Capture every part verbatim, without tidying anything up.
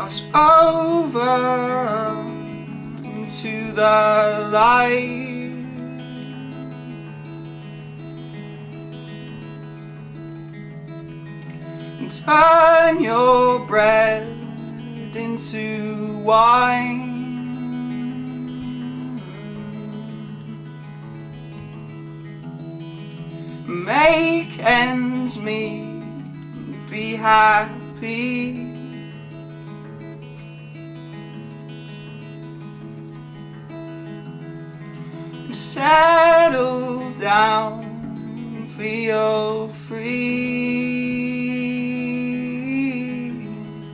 cross over into the light. And turn your bread into wine. Make ends meet, be happy. Settle down, feel free.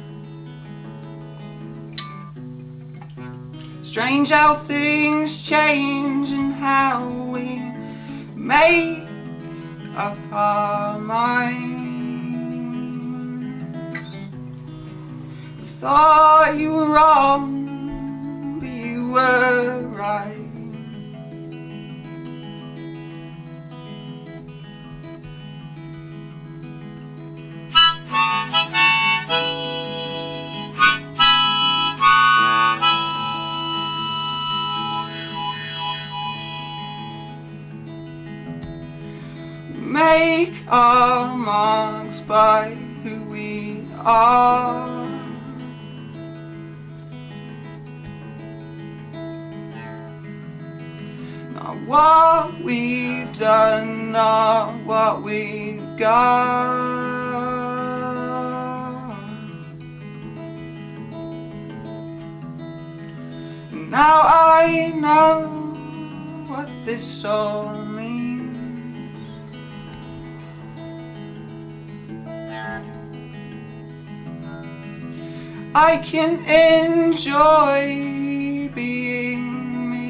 Strange how things change and how we make up our minds. I thought you were wrong, but you were right. Make our marks by who we are. Not what we've done, not what we've got. And now I know what this all means. I can enjoy being me.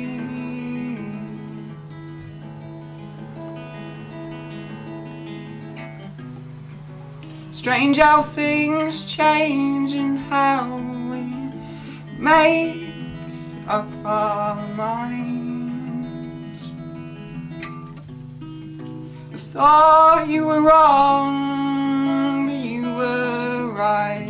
Strange how things change and how we make up our minds. I thought you were wrong, but you were right.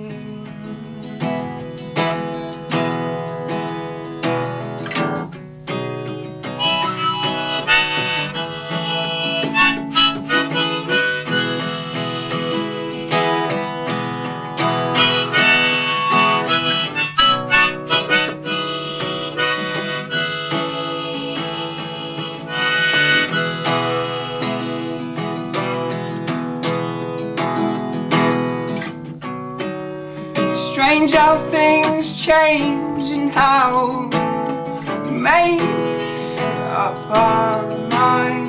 Strange how things change and how we make up our minds.